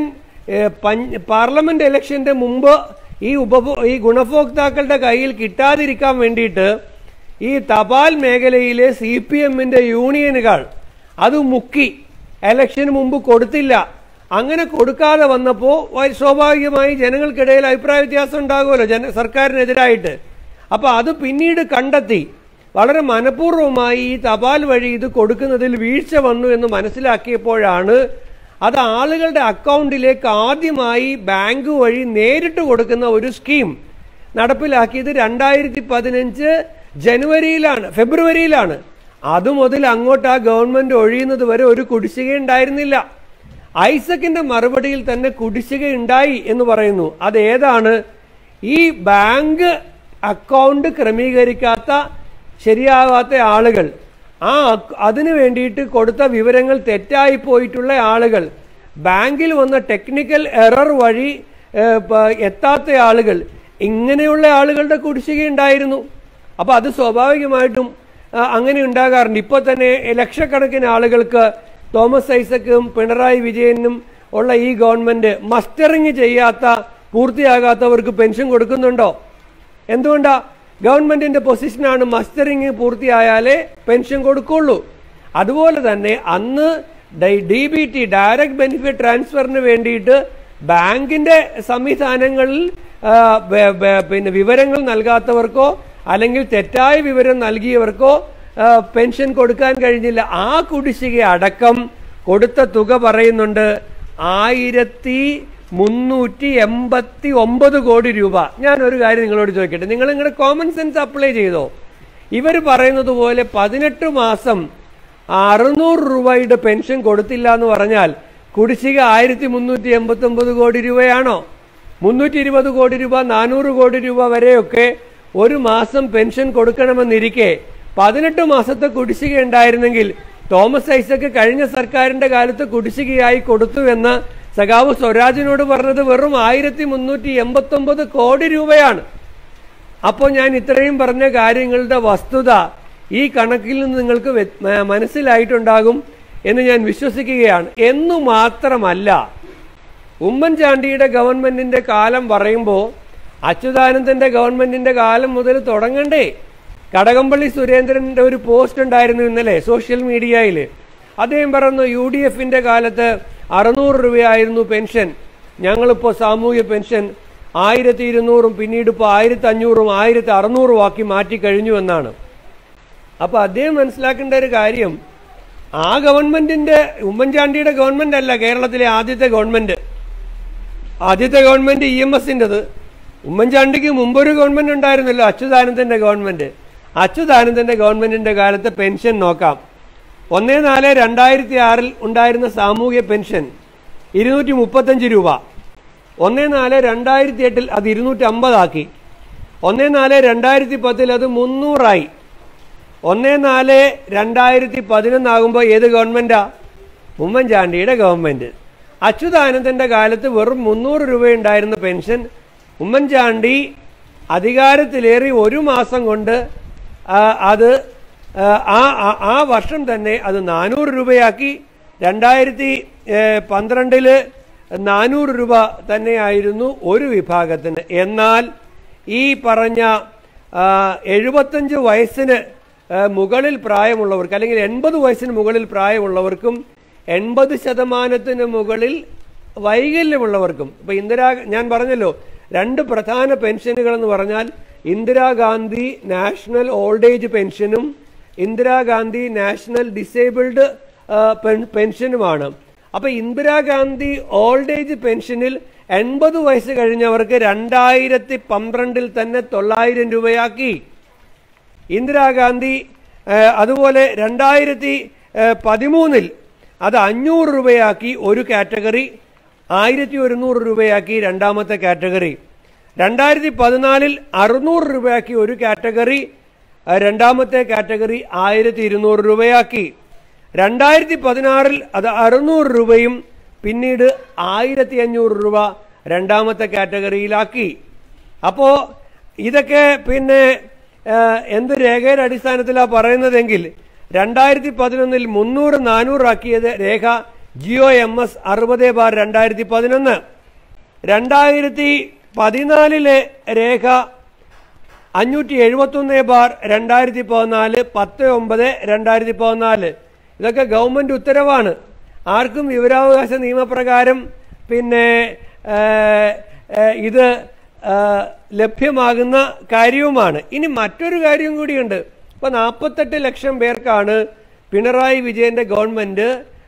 പാർലമെന്റ് ഇലക്ഷന്റെ മുമ്പ് ഈ ഉപഭോ ഈ ഗുണഭോക്താക്കളുടെ കയ്യിൽ കിട്ടാതിരിക്കാൻ വേണ്ടിയിട്ട് ഈ തപാൽ മേഖലയിലെ സി പി എമ്മിന്റെ യൂണിയനുകൾ അത് മുക്കി ഇലക്ഷന് മുമ്പ് കൊടുത്തില്ല. അങ്ങനെ കൊടുക്കാതെ വന്നപ്പോൾ സ്വാഭാവികമായി ജനങ്ങൾക്കിടയിൽ അഭിപ്രായ വ്യത്യാസം ഉണ്ടാകുമല്ലോ ജന സർക്കാരിനെതിരായിട്ട്. അപ്പൊ അത് പിന്നീട് കണ്ടെത്തി വളരെ മനഃപൂർവ്വമായി ഈ തപാൽ വഴി ഇത് കൊടുക്കുന്നതിൽ വീഴ്ച വന്നു എന്ന് മനസ്സിലാക്കിയപ്പോഴാണ് അത് ആളുകളുടെ അക്കൗണ്ടിലേക്ക് ആദ്യമായി ബാങ്ക് വഴി നേരിട്ട് കൊടുക്കുന്ന ഒരു സ്കീം നടപ്പിലാക്കിയത് രണ്ടായിരത്തി പതിനഞ്ച് ജനുവരിയിലാണ് ഫെബ്രുവരിയിലാണ്. അതുമുതൽ അങ്ങോട്ട് ആ ഗവൺമെന്റ് ഒഴിയുന്നത് വരെ ഒരു കുടിശ്ശിക ഉണ്ടായിരുന്നില്ല. ഐസക്കിന്റെ മറുപടിയിൽ തന്നെ കുടിശ്ശിക ഉണ്ടായി എന്ന് പറയുന്നു. അതേതാണ്? ഈ ബാങ്ക് അക്കൗണ്ട് ക്രമീകരിക്കാത്ത ശരിയാകാത്ത ആളുകൾ, ആ അതിനു വേണ്ടിയിട്ട് കൊടുത്ത വിവരങ്ങൾ തെറ്റായി പോയിട്ടുള്ള ആളുകൾ, ബാങ്കിൽ വന്ന ടെക്നിക്കൽ എറർ വഴി എത്താത്ത ആളുകൾ, ഇങ്ങനെയുള്ള ആളുകളുടെ കുടിശ്ശിക ഉണ്ടായിരുന്നു. അപ്പൊ അത് സ്വാഭാവികമായിട്ടും അങ്ങനെ ഉണ്ടാകാറുണ്ട്. ഇപ്പോൾ തന്നെ ലക്ഷക്കണക്കിന് ആളുകൾക്ക് തോമസ് ഐസക്കും പിണറായി വിജയനും ഉള്ള ഈ ഗവൺമെന്റ് മസ്റ്ററിങ് ചെയ്യാത്ത പൂർത്തിയാകാത്തവർക്ക് പെൻഷൻ കൊടുക്കുന്നുണ്ടോ? എന്തുകൊണ്ടാ? ഗവൺമെന്റിന്റെ പൊസിഷനാണ് മസ്റ്ററിങ് പൂർത്തിയായാലേ പെൻഷൻ കൊടുക്കുള്ളൂ. അതുപോലെ തന്നെ അന്ന് D B T direct benefit ട്രാൻസ്ഫറിന് വേണ്ടിയിട്ട് ബാങ്കിന്റെ സംവിധാനങ്ങളിൽ പിന്നെ വിവരങ്ങൾ നൽകാത്തവർക്കോ അല്ലെങ്കിൽ തെറ്റായ വിവരം നൽകിയവർക്കോ പെൻഷൻ കൊടുക്കാൻ കഴിഞ്ഞില്ല. ആ കുടിശ്ശിക അടക്കം കൊടുത്ത തുക പറയുന്നുണ്ട് ആയിരത്തി മുന്നൂറ്റി എൺപത്തി ഒമ്പത് കോടി രൂപ. ഞാൻ ഒരു കാര്യം നിങ്ങളോട് ചോദിക്കട്ടെ, നിങ്ങൾ നിങ്ങളുടെ കോമൺ സെൻസ് അപ്ലൈ ചെയ്തോ? ഇവർ പറയുന്നത് പോലെ പതിനെട്ട് മാസം അറുന്നൂറ് രൂപയുടെ പെൻഷൻ കൊടുത്തില്ല എന്ന് പറഞ്ഞാൽ കുടിശ്ശിക ആയിരത്തി മുന്നൂറ്റി എൺപത്തി ഒമ്പത് കോടി രൂപയാണോ? മുന്നൂറ്റി ഇരുപത് കോടി രൂപ നാനൂറ് കോടി രൂപ വരെയൊക്കെ ഒരു മാസം പെൻഷൻ കൊടുക്കണമെന്നിരിക്കെ പതിനെട്ട് മാസത്തെ കുടിശ്ശിക ഉണ്ടായിരുന്നെങ്കിൽ തോമസ് ഐസക് കഴിഞ്ഞ സർക്കാരിന്റെ കാലത്ത് കുടിശ്ശികയായി കൊടുത്തു എന്ന് സഖാവ് സ്വരാജിനോട് പറഞ്ഞത് വെറും ആയിരത്തി മുന്നൂറ്റി എൺപത്തി ഒമ്പത് കോടി രൂപയാണ്. അപ്പോൾ ഞാൻ ഇത്രയും പറഞ്ഞ കാര്യങ്ങളുടെ വസ്തുത ഈ കണക്കിൽ നിന്ന് നിങ്ങൾക്ക് മനസ്സിലായിട്ടുണ്ടാകും എന്ന് ഞാൻ വിശ്വസിക്കുകയാണ്. എന്നു മാത്രമല്ല, ഉമ്മൻചാണ്ടിയുടെ ഗവൺമെന്റിന്റെ കാലം പറയുമ്പോൾ അച്യുതാനന്ദന്റെ ഗവൺമെന്റിന്റെ കാലം മുതൽ തുടങ്ങണ്ടേ? കടകംപള്ളി സുരേന്ദ്രന്റെ ഒരു പോസ്റ്റ് ഉണ്ടായിരുന്നു ഇന്നലെ സോഷ്യൽ മീഡിയയിൽ. അദ്ദേഹം പറഞ്ഞു യു ഡി എഫിന്റെ കാലത്ത് അറുന്നൂറ് രൂപയായിരുന്നു പെൻഷൻ, ഞങ്ങളിപ്പോൾ സാമൂഹ്യ പെൻഷൻ ആയിരത്തി ഇരുന്നൂറും പിന്നീട് ഇപ്പോൾ ആയിരത്തി അഞ്ഞൂറും ആയിരത്തി അറുന്നൂറും ആക്കി മാറ്റി കഴിഞ്ഞു എന്നാണ്. അപ്പൊ അദ്ദേഹം മനസ്സിലാക്കേണ്ട ഒരു കാര്യം, ആ ഗവൺമെന്റിന്റെ ഉമ്മൻചാണ്ടിയുടെ ഗവൺമെന്റ് അല്ല കേരളത്തിലെ ആദ്യത്തെ ഗവൺമെന്റ്. ആദ്യത്തെ ഗവൺമെന്റ് ഇ എം എസിൻ്റെത്. ഉമ്മൻചാണ്ടിക്ക് മുമ്പൊരു ഗവൺമെന്റ് ഉണ്ടായിരുന്നല്ലോ, അച്യുതാനന്ദന്റെ ഗവൺമെന്റ്. അച്യുതാനന്ദന്റെ ഗവൺമെന്റിന്റെ കാലത്ത് പെൻഷൻ നോക്കാം. ഒന്നേ നാല് രണ്ടായിരത്തി ആറിൽ ഉണ്ടായിരുന്ന സാമൂഹ്യ പെൻഷൻ ഇരുന്നൂറ്റി മുപ്പത്തഞ്ച് രൂപ. ഒന്നേ നാല് രണ്ടായിരത്തി എട്ടിൽ അത് ഇരുന്നൂറ്റി അമ്പതാക്കി. ഒന്നേ നാല് രണ്ടായിരത്തി പത്തിൽ അത് മുന്നൂറായി. ഒന്നേ നാല് രണ്ടായിരത്തി പതിനൊന്നാകുമ്പോൾ ഏത് ഗവൺമെന്റാ? ഉമ്മൻചാണ്ടിയുടെ ഗവൺമെന്റ്. അച്യുതാനന്ദന്റെ കാലത്ത് വെറും മുന്നൂറ് രൂപയുണ്ടായിരുന്ന പെൻഷൻ ഉമ്മൻചാണ്ടി അധികാരത്തിലേറി ഒരു മാസം കൊണ്ട് അത് ആ ആ വർഷം തന്നെ അത് നാനൂറ് രൂപയാക്കി. രണ്ടായിരത്തി പന്ത്രണ്ടില് നാനൂറ് രൂപ തന്നെയായിരുന്നു ഒരു വിഭാഗത്തിന്. എന്നാൽ ഈ പറഞ്ഞ എഴുപത്തഞ്ച് വയസ്സിന് മുകളിൽ പ്രായമുള്ളവർക്ക് അല്ലെങ്കിൽ എൺപത് വയസ്സിന് മുകളിൽ പ്രായമുള്ളവർക്കും എൺപത് ശതമാനത്തിന് മുകളിൽ വൈകല്യമുള്ളവർക്കും ഇപ്പൊ ഇന്ദിരാ ഞാൻ പറഞ്ഞല്ലോ രണ്ട് പ്രധാന പെൻഷനുകൾ എന്ന് പറഞ്ഞാൽ ഇന്ദിരാഗാന്ധി നാഷണൽ ഓൾഡ് ഏജ് പെൻഷനും ഇന്ദിരാഗാന്ധി നാഷണൽ ഡിസേബിൾഡ് പെൻഷനുമാണ്. അപ്പൊ ഇന്ദിരാഗാന്ധി ഓൾഡ് ഏജ് പെൻഷനിൽ എൺപത് വയസ്സ് കഴിഞ്ഞവർക്ക് രണ്ടായിരത്തി പന്ത്രണ്ടിൽ തന്നെ തൊള്ളായിരം രൂപയാക്കി. ഇന്ദിരാഗാന്ധി അതുപോലെ രണ്ടായിരത്തി പതിമൂന്നിൽ അത് അഞ്ഞൂറ് രൂപയാക്കി ഒരു കാറ്റഗറി, ആയിരത്തി ഒരുന്നൂറ് രൂപയാക്കി രണ്ടാമത്തെ കാറ്റഗറി. രണ്ടായിരത്തി പതിനാലിൽ അറുന്നൂറ് രൂപയാക്കി ഒരു കാറ്റഗറി, രണ്ടാമത്തെ കാറ്റഗറി ആയിരത്തി ഇരുന്നൂറ് രൂപയാക്കി. രണ്ടായിരത്തി പതിനാറിൽ അത് അറുന്നൂറ് രൂപയും പിന്നീട് ആയിരത്തി അഞ്ഞൂറ് രൂപ രണ്ടാമത്തെ കാറ്റഗറിയിലാക്കി. അപ്പോ ഇതൊക്കെ പിന്നെ എന്ത് രേഖയുടെ അടിസ്ഥാനത്തിലാണ് പറയുന്നതെങ്കിൽ രണ്ടായിരത്തി പതിനൊന്നിൽ മുന്നൂറ് നാനൂറാക്കിയത് രേഖ ജിഒ എം എസ് അറുപത് ബാർ രണ്ടായിരത്തി പതിനൊന്ന്. രണ്ടായിരത്തി പതിനാലിലെ രേഖ അഞ്ഞൂറ്റി എഴുപത്തി ഒന്ന് ബാർ രണ്ടായിരത്തി പതിനാല് പത്ത് ഒമ്പത് രണ്ടായിരത്തി പതിനാല്. ഇതൊക്കെ ഗവൺമെന്റ് ഉത്തരവാണ്. ആർക്കും വിവരാവകാശ നിയമപ്രകാരം പിന്നെ ഇത് ലഭ്യമാകുന്ന കാര്യവുമാണ്. ഇനി മറ്റൊരു കാര്യം കൂടിയുണ്ട്. ഇപ്പൊ നാൽപ്പത്തെട്ട് ലക്ഷം പേർക്കാണ് പിണറായി വിജയന്റെ ഗവൺമെന്റ്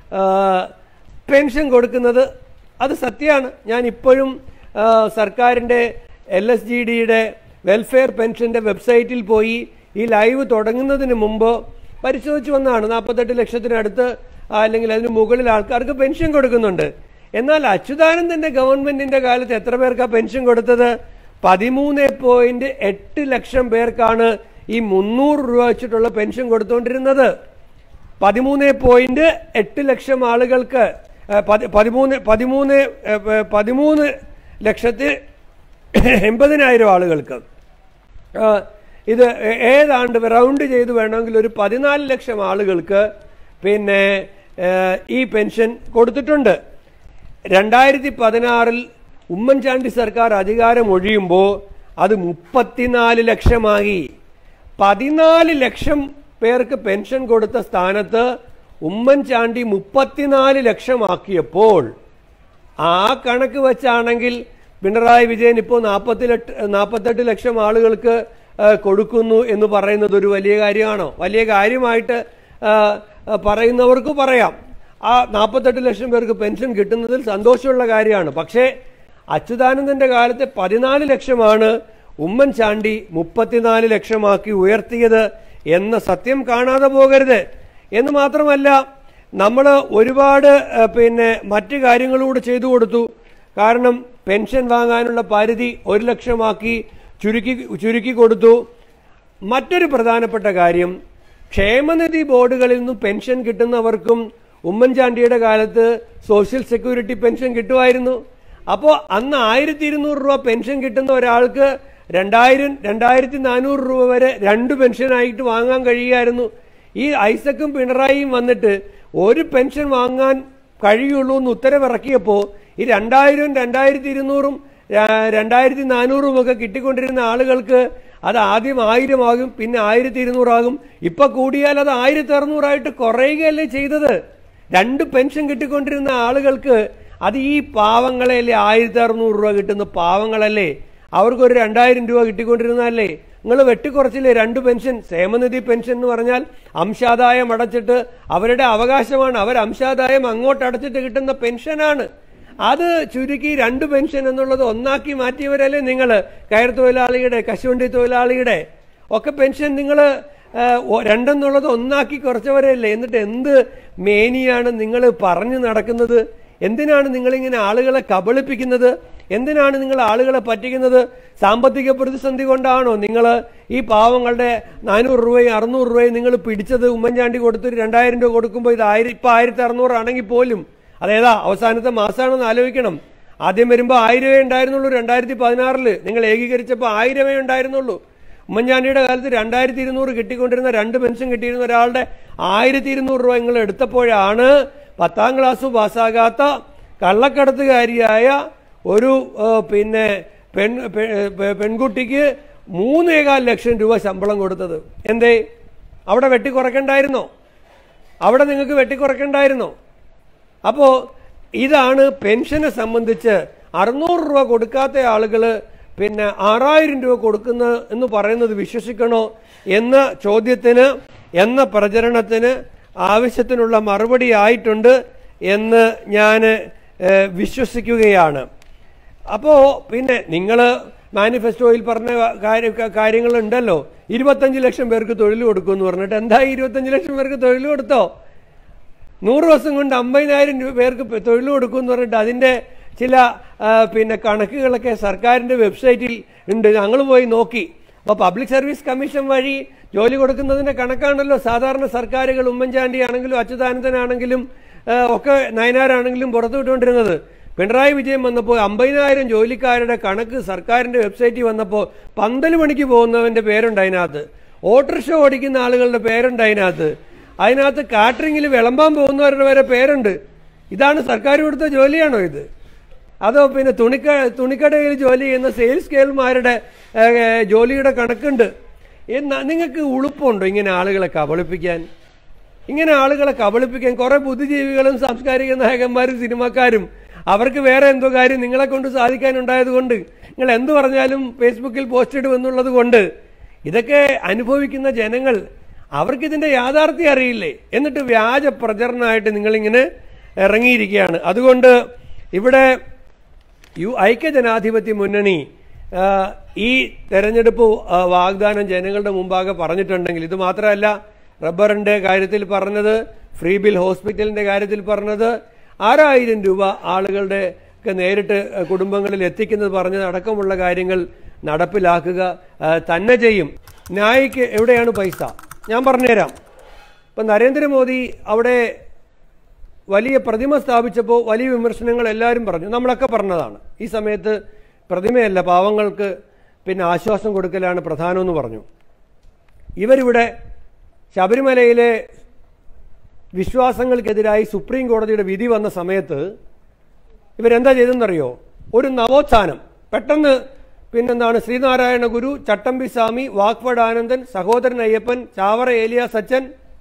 പെൻഷൻ കൊടുക്കുന്നത്. അത് സത്യമാണ്. ഞാൻ ഇപ്പോഴും സർക്കാരിന്റെ എൽ എസ് ജി ഡിയുടെ വെൽഫെയർ പെൻഷന്റെ വെബ്സൈറ്റിൽ പോയി ഈ ലൈവ് തുടങ്ങുന്നതിന് മുമ്പ് പരിശോധിച്ചു വന്നതാണ്. നാൽപ്പത്തെട്ട് ലക്ഷത്തിനടുത്ത് അല്ലെങ്കിൽ അതിന് മുകളിൽ ആൾക്കാർക്ക് പെൻഷൻ കൊടുക്കുന്നുണ്ട്. എന്നാൽ അച്യുതാനന്ദന്റെ ഗവൺമെന്റിന്റെ കാലത്ത് എത്ര പേർക്കാണ് പെൻഷൻ കൊടുത്തത്? പതിമൂന്ന് പോയിന്റ് എട്ട് ലക്ഷം പേർക്കാണ് ഈ മുന്നൂറ് രൂപ വെച്ചിട്ടുള്ള പെൻഷൻ കൊടുത്തുകൊണ്ടിരുന്നത്. പതിമൂന്ന് പോയിന്റ് എട്ട് ലക്ഷം ആളുകൾക്ക് പതിമൂന്ന് പതിമൂന്ന് പതിമൂന്ന് ലക്ഷത്തി എൺപതിനായിരം ആളുകൾക്ക് ഇത് ഏതാണ്ട് റൗണ്ട് ചെയ്ത് വേണമെങ്കിൽ ഒരു പതിനാല് ലക്ഷം ആളുകൾക്ക് പിന്നെ ഈ പെൻഷൻ കൊടുത്തിട്ടുണ്ട്. രണ്ടായിരത്തി പതിനാറിൽ ഉമ്മൻചാണ്ടി സർക്കാർ അധികാരം ഒഴിയുമ്പോൾ അത് മുപ്പത്തിനാല് ലക്ഷമായി. പതിനാല് ലക്ഷം പേർക്ക് പെൻഷൻ കൊടുത്ത സ്ഥാനത്ത് ഉമ്മൻചാണ്ടി മുപ്പത്തിനാല് ലക്ഷമാക്കിയപ്പോൾ ആ കണക്ക് വെച്ചാണെങ്കിൽ പിണറായി വിജയൻ ഇപ്പോൾ നാൽപ്പത്തിലെട്ട് നാൽപ്പത്തെട്ട് ലക്ഷം ആളുകൾക്ക് കൊടുക്കുന്നു എന്ന് പറയുന്നത് ഒരു വലിയ കാര്യമാണോ? വലിയ കാര്യമായിട്ട് പറയുന്നവർക്ക് പറയാം. ആ നാൽപ്പത്തെട്ട് ലക്ഷം പേർക്ക് പെൻഷൻ കിട്ടുന്നതിൽ സന്തോഷമുള്ള കാര്യമാണ്. പക്ഷേ അച്യുതാനന്ദന്റെ കാലത്തെ പതിനാല് ലക്ഷമാണ് ഉമ്മൻചാണ്ടി മുപ്പത്തിനാല് ലക്ഷമാക്കി ഉയർത്തിയത് എന്ന സത്യം കാണാതെ പോകരുത്. എന്ന് മാത്രമല്ല, നമ്മൾ ഒരുപാട് പിന്നെ മറ്റു കാര്യങ്ങളൂടെ ചെയ്തു കൊടുത്തു. കാരണം പെൻഷൻ വാങ്ങാനുള്ള പരിധി ഒരു ലക്ഷമാക്കി ചുരുക്കി ചുരുക്കി കൊടുത്തു. മറ്റൊരു പ്രധാനപ്പെട്ട കാര്യം, ക്ഷേമനിധി ബോർഡുകളിൽ നിന്നും പെൻഷൻ കിട്ടുന്നവർക്കും ഉമ്മൻചാണ്ടിയുടെ കാലത്ത് സോഷ്യൽ സെക്യൂരിറ്റി പെൻഷൻ കിട്ടുമായിരുന്നു. അപ്പോൾ അന്ന് ആയിരത്തി ഇരുന്നൂറ് രൂപ പെൻഷൻ കിട്ടുന്ന ഒരാൾക്ക് രണ്ടായിരം രണ്ടായിരത്തി നാനൂറ് രൂപ വരെ രണ്ട് പെൻഷനായിട്ട് വാങ്ങാൻ കഴിയുമായിരുന്നു. ഈ ഐസക്കും പിണറായിയും വന്നിട്ട് ഒരു പെൻഷൻ വാങ്ങാൻ കഴിയുള്ളൂ എന്ന് ഉത്തരവിറക്കിയപ്പോൾ ഈ രണ്ടായിരവും രണ്ടായിരത്തി ഇരുന്നൂറും രണ്ടായിരത്തി നാനൂറും ഒക്കെ കിട്ടിക്കൊണ്ടിരുന്ന ആളുകൾക്ക് അത് ആദ്യം ആയിരം ആകും, പിന്നെ ആയിരത്തി ഇരുന്നൂറാകും. ഇപ്പൊ കൂടിയാൽ അത് ആയിരത്തി അറുന്നൂറായിട്ട് കുറയുകയല്ലേ ചെയ്തത്. രണ്ട് പെൻഷൻ കിട്ടിക്കൊണ്ടിരുന്ന ആളുകൾക്ക് അത് ഈ പാവങ്ങളല്ലേ ആയിരത്തി അറുന്നൂറ് രൂപ കിട്ടുന്ന പാവങ്ങളല്ലേ, അവർക്കൊരു രണ്ടായിരം രൂപ കിട്ടിക്കൊണ്ടിരുന്നല്ലേ. നിങ്ങൾ വെട്ടിക്കുറച്ചില്ലേ രണ്ട് പെൻഷൻ? ക്ഷേമനിധി പെൻഷൻ എന്ന് പറഞ്ഞാൽ അംശാദായം അടച്ചിട്ട് അവരുടെ അവകാശമാണ്, അവർ അംശാദായം അങ്ങോട്ട് അടച്ചിട്ട് കിട്ടുന്ന പെൻഷനാണ്. അത് ചുരുക്കി രണ്ട് പെൻഷൻ എന്നുള്ളത് ഒന്നാക്കി മാറ്റിയവരല്ലേ നിങ്ങൾ? കയർ തൊഴിലാളിയുടെ, കശുവണ്ടി തൊഴിലാളിയുടെ ഒക്കെ പെൻഷൻ നിങ്ങൾ രണ്ടെന്നുള്ളത് ഒന്നാക്കി കുറച്ചവരല്ലേ. എന്നിട്ട് എന്ത് മേനിയാണ് നിങ്ങൾ പറഞ്ഞു നടക്കുന്നത്? എന്തിനാണ് നിങ്ങളിങ്ങനെ ആളുകളെ കബളിപ്പിക്കുന്നത്? എന്തിനാണ് നിങ്ങൾ ആളുകളെ പറ്റിക്കുന്നത്? സാമ്പത്തിക പ്രതിസന്ധി കൊണ്ടാണോ നിങ്ങൾ ഈ പാവങ്ങളുടെ നാനൂറ് രൂപയും അറുന്നൂറ് രൂപയും നിങ്ങൾ പിടിച്ചത്? ഉമ്മൻചാണ്ടി കൊടുത്തൊരു രണ്ടായിരം രൂപ കൊടുക്കുമ്പോൾ ഇത് ആയിരം ഇപ്പം ആയിരത്തി അറുന്നൂറാണെങ്കിൽ പോലും അതേതാ അവസാനത്തെ മാസമാണെന്ന് ആലോചിക്കണം. ആദ്യം വരുമ്പോൾ ആയിരമേ ഉണ്ടായിരുന്നുള്ളൂ. രണ്ടായിരത്തി പതിനാറില് നിങ്ങൾ ഏകീകരിച്ചപ്പോൾ ആയിരമേ ഉണ്ടായിരുന്നുള്ളൂ. ഉമ്മൻചാണ്ടിയുടെ കാലത്ത് രണ്ടായിരത്തി ഇരുന്നൂറ് കിട്ടിക്കൊണ്ടിരുന്ന രണ്ട് പെൻഷൻ കിട്ടിയിരുന്ന ഒരാളുടെ ആയിരത്തി ഇരുന്നൂറ് രൂപ നിങ്ങൾ എടുത്തപ്പോഴാണ് പത്താം ക്ലാസ് പാസ്സാകാത്ത കള്ളക്കടത്തുകാരിയായ ഒരു പിന്നെ പെൺ പെൺകുട്ടിക്ക് മൂന്നേകാൽ ലക്ഷം രൂപ ശമ്പളം കൊടുത്തത് എന്തേ? അവിടെ വെട്ടിക്കുറയ്ക്കണ്ടായിരുന്നോ? അവിടെ നിങ്ങൾക്ക് വെട്ടിക്കുറയ്ക്കണ്ടായിരുന്നോ? അപ്പോൾ ഇതാണ് പെൻഷനെ സംബന്ധിച്ച് അറുന്നൂറ് രൂപ കൊടുക്കാത്ത ആളുകൾ പിന്നെ ആറായിരം രൂപ കൊടുക്കുന്ന എന്ന് പറയുന്നത് വിശ്വസിക്കണോ എന്ന ചോദ്യത്തിന്, എന്ന പ്രചരണത്തിന് ആവശ്യത്തിനുള്ള മറുപടി ആയിട്ടുണ്ട് എന്ന് ഞാൻ വിശ്വസിക്കുകയാണ്. അപ്പോൾ പിന്നെ നിങ്ങൾ മാനിഫെസ്റ്റോയിൽ പറഞ്ഞ കാര്യ കാര്യങ്ങളുണ്ടല്ലോ, ഇരുപത്തഞ്ച് ലക്ഷം പേർക്ക് തൊഴിൽ കൊടുക്കുമെന്ന് പറഞ്ഞിട്ട് എന്തായി? ഇരുപത്തഞ്ച് ലക്ഷം പേർക്ക് തൊഴിൽ കൊടുത്തോ? നൂറ് ദിവസം കൊണ്ട് അമ്പതിനായിരം രൂപ പേർക്ക് തൊഴിൽ കൊടുക്കുമെന്ന് പറഞ്ഞിട്ട് അതിൻ്റെ ചില പിന്നെ കണക്കുകളൊക്കെ സർക്കാരിൻ്റെ വെബ്സൈറ്റിൽ ഉണ്ട്, ഞങ്ങൾ പോയി നോക്കി. അപ്പോൾ പബ്ലിക് സർവീസ് കമ്മീഷൻ വഴി ജോലി കൊടുക്കുന്നതിൻ്റെ കണക്കാണല്ലോ സാധാരണ സർക്കാരുകൾ, ഉമ്മൻചാണ്ടി ആണെങ്കിലും അച്യുതാനന്ദനാണെങ്കിലും ഒക്കെ നയനാരാണെങ്കിലും പുറത്തു വിട്ടുകൊണ്ടിരുന്നത്. പിണറായി വിജയൻ വന്നപ്പോൾ അമ്പതിനായിരം ജോലിക്കാരുടെ കണക്ക് സർക്കാരിൻ്റെ വെബ്സൈറ്റിൽ വന്നപ്പോൾ പന്തൽ മണിക്ക് പോകുന്നവൻ്റെ പേരുണ്ട് അതിനകത്ത്, ഓട്ടോറിക്ഷ ഓടിക്കുന്ന ആളുകളുടെ പേരുണ്ട് അതിനകത്ത്, അതിനകത്ത് കാറ്ററിങ്ങിൽ വിളമ്പാൻ പോകുന്നവരുടെ വരെ പേരുണ്ട്. ഇതാണ് സർക്കാർ കൊടുത്ത ജോലിയാണോ ഇത്? അതോ പിന്നെ തുണിക്ക തുണിക്കടയിൽ ജോലി ചെയ്യുന്ന സെയിൽസ് ഗേൾമാരുടെ ജോലിയുടെ കണക്കുണ്ട്. എന്നാ നിങ്ങൾക്ക് ഉളുപ്പുണ്ടോ ഇങ്ങനെ ആളുകളെ കബളിപ്പിക്കാൻ? ഇങ്ങനെ ആളുകളെ കബളിപ്പിക്കാൻ കുറേ ബുദ്ധിജീവികളും സാംസ്കാരിക നായകന്മാരും സിനിമാക്കാരും അവർക്ക് വേറെ എന്തോ കാര്യം നിങ്ങളെ കൊണ്ട് സാധിക്കാനുണ്ടായത് കൊണ്ട് നിങ്ങൾ എന്തു പറഞ്ഞാലും ഫേസ്ബുക്കിൽ പോസ്റ്റ് ഇടുമെന്നുള്ളത് കൊണ്ട് ഇതൊക്കെ അനുഭവിക്കുന്ന ജനങ്ങൾ അവർക്കിതിൻ്റെ യാഥാർത്ഥ്യം അറിയില്ലേ? എന്നിട്ട് വ്യാജ പ്രചരണമായിട്ട് നിങ്ങളിങ്ങനെ ഇറങ്ങിയിരിക്കുകയാണ്. അതുകൊണ്ട് ഇവിടെ യു ഐക്യജനാധിപത്യ മുന്നണി ഈ തെരഞ്ഞെടുപ്പ് വാഗ്ദാനം ജനങ്ങളുടെ മുമ്പാകെ പറഞ്ഞിട്ടുണ്ടെങ്കിൽ, ഇത് മാത്രമല്ല റബ്ബറിൻ്റെ കാര്യത്തിൽ പറഞ്ഞത്, ഫ്രീ ബിൽ ഹോസ്പിറ്റലിൻ്റെ കാര്യത്തിൽ പറഞ്ഞത്, ആറായിരം രൂപ ആളുകളുടെ ഒക്കെ നേരിട്ട് കുടുംബങ്ങളിൽ എത്തിക്കുന്നത് പറഞ്ഞത് അടക്കമുള്ള കാര്യങ്ങൾ നടപ്പിലാക്കുക തന്നെ ചെയ്യും. ന്യായ്ക്ക് എവിടെയാണ് പൈസ? ഞാൻ പറഞ്ഞുതരാം. ഇപ്പം നരേന്ദ്രമോദി അവിടെ വലിയ പ്രതിമ സ്ഥാപിച്ചപ്പോൾ വലിയ വിമർശനങ്ങൾ എല്ലാവരും പറഞ്ഞു, നമ്മളൊക്കെ പറഞ്ഞതാണ്. ഈ സമയത്ത് പ്രതിമയല്ല, പാവങ്ങൾക്ക് പിന്നെ ആശ്വാസം കൊടുക്കലാണ് പ്രധാനമെന്ന് പറഞ്ഞു. ഇവരിവിടെ ശബരിമലയിലെ വിശ്വാസങ്ങൾക്കെതിരായി സുപ്രീം കോടതിയുടെ വിധി വന്ന സമയത്ത് ഇവരെന്താ ചെയ്തെന്നറിയോ? ഒരു നവോത്ഥാനം പെട്ടെന്ന് പിന്നെന്താണ് ശ്രീനാരായണ ഗുരു, ചട്ടമ്പി സ്വാമി, വാഗ്വട് ആനന്ദൻ, സഹോദരൻ അയ്യപ്പൻ, ചാവറ ഏലിയാസ് അച്ഛൻ,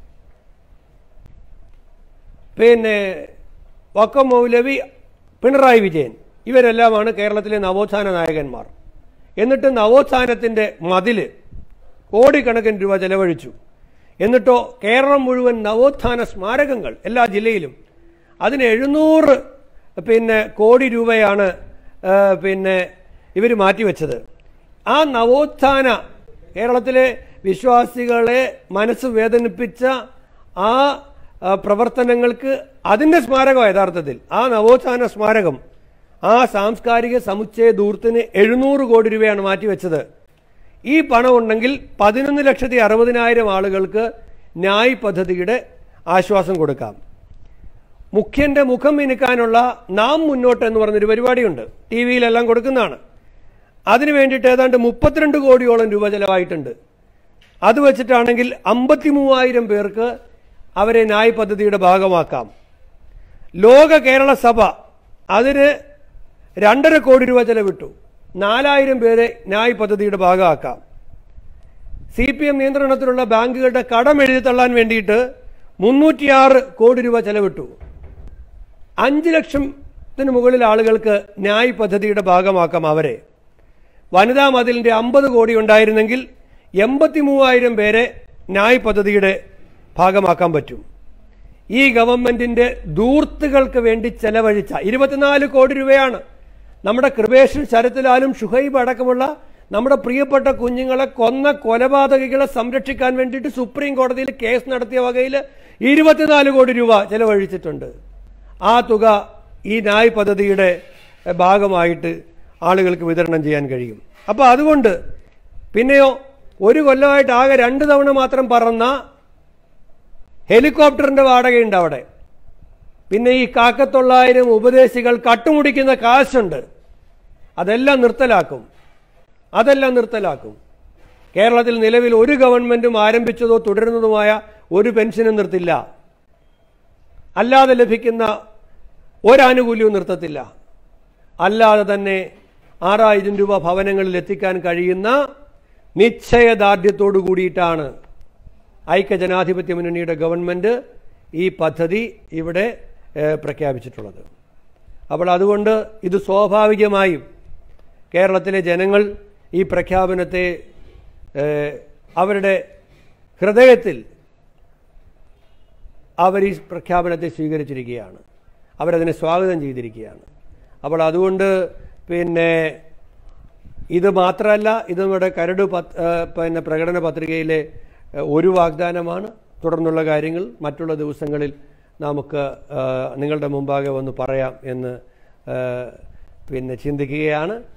പിന്നെ വക്കം മൗലവി, പിണറായി വിജയൻ, ഇവരെല്ലാമാണ് കേരളത്തിലെ നവോത്ഥാന നായകന്മാർ. എന്നിട്ട് നവോത്ഥാനത്തിൻ്റെ മതില് കോടിക്കണക്കിന് രൂപ ചെലവഴിച്ചു. എന്നിട്ടോ കേരളം മുഴുവൻ നവോത്ഥാന സ്മാരകങ്ങൾ എല്ലാ ജില്ലയിലും, അതിന് എഴുന്നൂറ് പിന്നെ കോടി രൂപയാണ് പിന്നെ ഇവർ മാറ്റിവെച്ചത്. ആ നവോത്ഥാന കേരളത്തിലെ വിശ്വാസികളെ മനസ്സ് വേദനിപ്പിച്ച ആ പ്രവർത്തനങ്ങൾക്ക് അതിൻ്റെ സ്മാരകം യഥാർത്ഥത്തിൽ ആ നവോത്ഥാന സ്മാരകം, ആ സാംസ്കാരിക സമുച്ചയ ദൂരത്തിന് എഴുന്നൂറ് കോടി രൂപയാണ് മാറ്റിവെച്ചത്. ഈ പണം ഉണ്ടെങ്കിൽ പതിനൊന്ന് ലക്ഷത്തി അറുപതിനായിരം ആളുകൾക്ക് ന്യായ് പദ്ധതിയുടെ ആശ്വാസം കൊടുക്കാം. മുഖ്യന്റെ മുഖം മിനുക്കാനുള്ള നാം മുന്നോട്ട് എന്ന് പറഞ്ഞൊരു പരിപാടിയുണ്ട്, ടി വിയിലെല്ലാം കൊടുക്കുന്നതാണ്. അതിനു വേണ്ടിയിട്ട് ഏതാണ്ട് മുപ്പത്തിരണ്ട് കോടിയോളം രൂപ ചെലവായിട്ടുണ്ട്. അത് വെച്ചിട്ടാണെങ്കിൽ അമ്പത്തി മൂവായിരം പേർക്ക് അവരെ ന്യായ് പദ്ധതിയുടെ ഭാഗമാക്കാം. ലോക കേരള സഭ അതിന് രണ്ടര കോടി രൂപ ചെലവിട്ടു, നാലായിരം പേരെ ന്യായ് പദ്ധതിയുടെ ഭാഗമാക്കാം. സി പി എം നിയന്ത്രണത്തിലുള്ള ബാങ്കുകളുടെ കടം എഴുതി തള്ളാൻ വേണ്ടിയിട്ട് മുന്നൂറ്റിയാറ് കോടി രൂപ ചെലവിട്ടു. അഞ്ച് ലക്ഷത്തിന് മുകളിൽ ആളുകൾക്ക് ന്യായ് പദ്ധതിയുടെ ഭാഗമാക്കാം അവരെ. വനിതാ മതിലിൻ്റെ അമ്പത് കോടി ഉണ്ടായിരുന്നെങ്കിൽ എൺപത്തി മൂവായിരം പേരെ ന്യായ് പദ്ധതിയുടെ ഭാഗമാക്കാൻ പറ്റും. ഈ ഗവൺമെന്റിന്റെ ദൂർത്തുകൾക്ക് വേണ്ടി ചെലവഴിച്ച ഇരുപത്തിനാല് കോടി രൂപയാണ്. നമ്മുടെ കൃപേഷ്, ശരത്ലാലും ഷുഹൈബ് അടക്കമുള്ള നമ്മുടെ പ്രിയപ്പെട്ട കുഞ്ഞുങ്ങളെ കൊന്ന കൊലപാതകികളെ സംരക്ഷിക്കാൻ വേണ്ടിയിട്ട് സുപ്രീം കോടതിയിൽ കേസ് നടത്തിയ വകയിൽ ഇരുപത്തിനാല് കോടി രൂപ ചെലവഴിച്ചിട്ടുണ്ട്. ആ തുക ഈ ന്യായ് പദ്ധതിയുടെ ഭാഗമായിട്ട് ആളുകൾക്ക് വിതരണം ചെയ്യാൻ കഴിയും. അപ്പോൾ അതുകൊണ്ട് പിന്നെയോ ഒരു കൊല്ലമായിട്ട് ആകെ രണ്ട് തവണ മാത്രം പറന്ന ഹെലികോപ്റ്ററിന്റെ വാടകയുണ്ട് അവിടെ. പിന്നെ ഈ കാക്കത്തൊള്ളായിരം ഉപദേശികൾ കട്ടുമുടിക്കുന്ന കാശുണ്ട്, അതെല്ലാം നിർത്തലാക്കും അതെല്ലാം നിർത്തലാക്കും കേരളത്തിൽ നിലവിൽ ഒരു ഗവൺമെന്റും ആരംഭിച്ചതോ തുടരുന്നതുമായ ഒരു പെൻഷനും നിർത്തില്ല. അല്ലാതെ ലഭിക്കുന്ന ഒരാനുകൂല്യവും നിർത്തത്തില്ല. അല്ലാതെ തന്നെ ആറായിരം രൂപ ഭവനങ്ങളിൽ എത്തിക്കാൻ കഴിയുന്ന നിശ്ചയദാർഢ്യത്തോടു കൂടിയിട്ടാണ് ഐക്യജനാധിപത്യ മുന്നണിയുടെ ഗവൺമെൻറ് ഈ പദ്ധതി ഇവിടെ പ്രഖ്യാപിച്ചിട്ടുള്ളത്. അപ്പോൾ അതുകൊണ്ട് ഇത് സ്വാഭാവികമായും കേരളത്തിലെ ജനങ്ങൾ ഈ പ്രഖ്യാപനത്തെ അവരുടെ ഹൃദയത്തിൽ അവർ ഈ പ്രഖ്യാപനത്തെ സ്വീകരിച്ചിരിക്കുകയാണ്, അവരതിനെ സ്വാഗതം ചെയ്തിരിക്കുകയാണ്. അപ്പോൾ അതുകൊണ്ട് പിന്നെ ഇത് മാത്രമല്ല, ഇത് നമ്മുടെ കരട് പിന്നെ പ്രകടന പത്രികയിലെ ഒരു വാഗ്ദാനമാണ്. തുടർന്നുള്ള കാര്യങ്ങൾ മറ്റുള്ള ദിവസങ്ങളിൽ നമുക്ക് നിങ്ങളുടെ മുമ്പാകെ വന്ന് പറയാം എന്ന് പിന്നെ ചിന്തിക്കുകയാണ്.